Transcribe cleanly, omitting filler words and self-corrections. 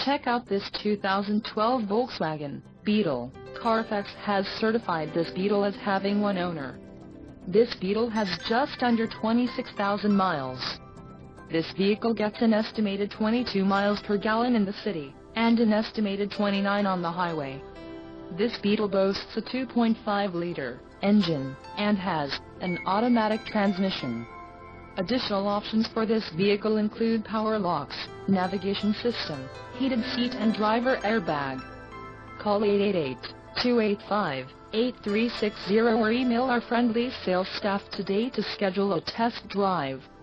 Check out this 2012 Volkswagen Beetle. Carfax has certified this Beetle as having one owner. This Beetle has just under 26,000 miles. This vehicle gets an estimated 22 miles per gallon in the city, and an estimated 29 on the highway. This Beetle boasts a 2.5-liter engine, and has an automatic transmission. Additional options for this vehicle include power locks, navigation system, heated seat and driver airbag. Call 888-285-8360 or email our friendly sales staff today to schedule a test drive.